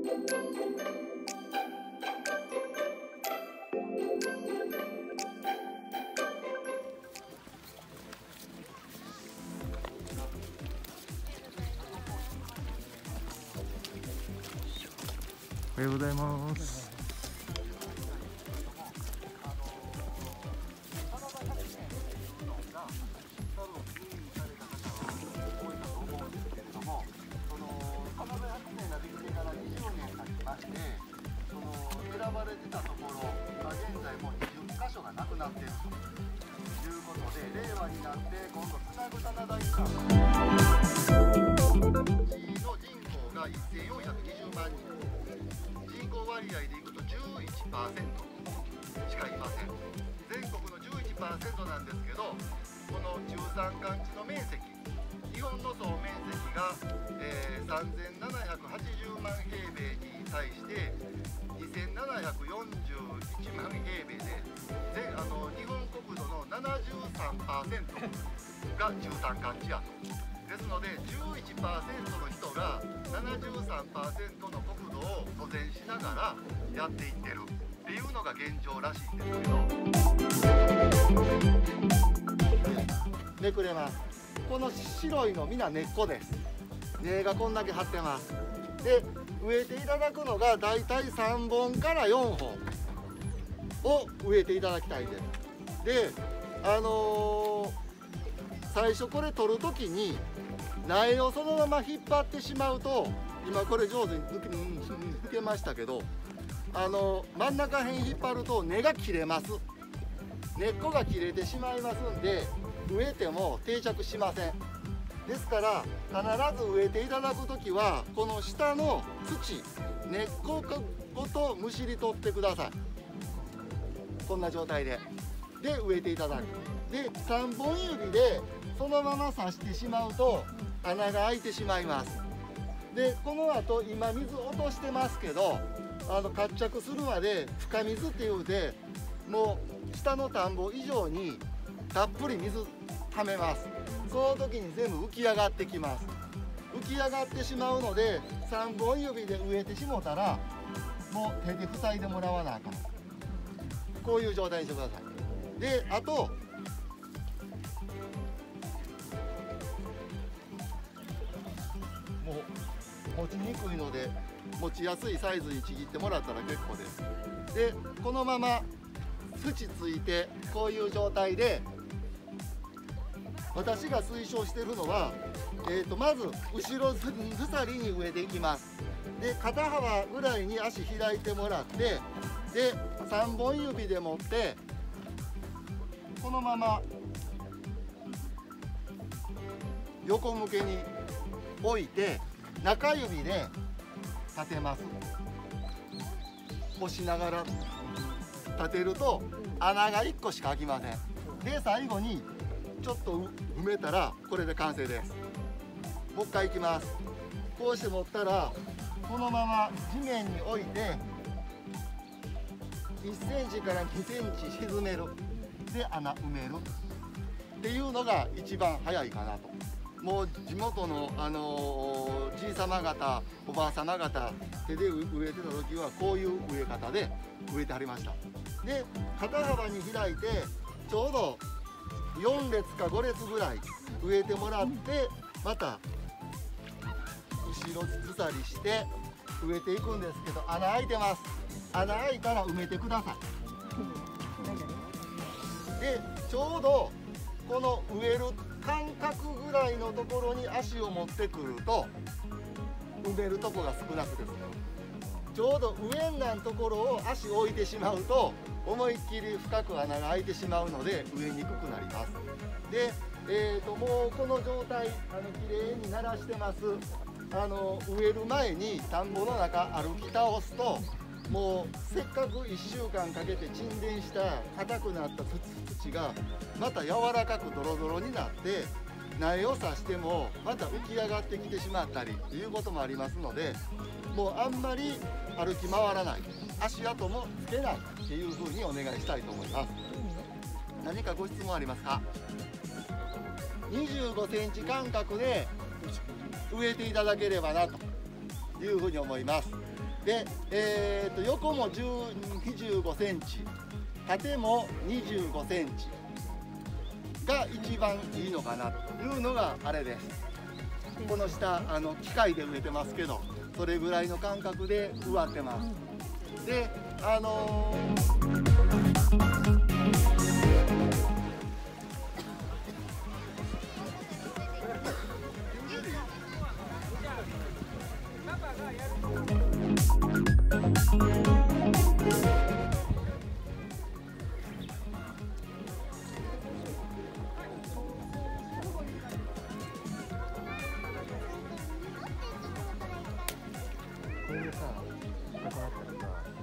おはようございます。 選ばれてたところ、今現在もう20箇所がなくなっているということで、令和になって今度つなぐ棚田遺産の人口が1420万人、人口割合でいくと 11% しかいません。全国の 11% なんですけど、この中山間地の面積、日本の総面積が、3780万平米に対して2741万平米で、日本国土の 73% が中山間地やと。ですので 11% の人が 73% の国土を保全しながらやっていってるっていうのが現状らしいんですけど、めくれます。この白いのみんな根っこです。根がこんだけ張ってます。で植えていただくのがだいたい3本から4本を植えていただきたいです。で最初これ取る時に苗をそのまま引っ張ってしまうと、今これ上手に抜けましたけど、真ん中辺引っ張ると根が切れます。根っこが切れてしまいますんで、植えても定着しません。ですから必ず植えていただく時はこの下の土、根っこごとむしり取ってください。こんな状態で植えていただく。で3本指でそのまま刺してしまうと穴が開いてしまいます。でこの後今水落としてますけど、活着するまで深水っていうて、もう下の田んぼ以上にたっぷり水はめます。その時に全部浮き上がってきます。浮き上がってしまうので3本指で植えてしもたらもう手で塞いでもらわなあかん。こういう状態にしてください。であともう持ちにくいので持ちやすいサイズにちぎってもらったら結構です。でこのまま土ついてこういう状態で、私が推奨しているのは、まず後ろ鎖に植えていきます。で肩幅ぐらいに足開いてもらって、で3本指で持ってこのまま横向けに置いて中指で立てます。押しながら立てると穴が1個しか開きません。で最後にちょっと埋めたらこれで完成です。もう一回いきます。こうして持ったらこのまま地面に置いて1センチから2センチ沈める。で穴埋めるっていうのが一番早いかなと。もう地元のじいさま方おばあさま方手で植えてた時はこういう植え方で植えてはりました。で肩幅に開いてちょうど4列か5列ぐらい植えてもらって、また後ろ鎖して植えていくんですけど、穴開いてます。穴開いたら埋めてください。でちょうどこの植える間隔ぐらいのところに足を持ってくると埋めるとこが少なくて、ちょうど上なんところを足を置いてしまうと思いっきり深く穴が開いてしまうので植えにくくなります。で、もうこの状態きれいにならしてます。植える前に田んぼの中歩き倒すと、もうせっかく1週間かけて沈殿した硬くなった土がまた柔らかくドロドロになって、苗を刺してもまた浮き上がってきてしまったりということもありますので、もうあんまり歩き回らない、足跡もつけないっていうふうにお願いしたいと思います。何かご質問ありますか？25センチ間隔で植えていただければなというふうに思います。 で、横も25センチ、縦も25センチが一番いいのかなというのがあれです。この下機械で植えてますけど、それぐらいの間隔で植わってます。でこれでさ、ここあったらさ、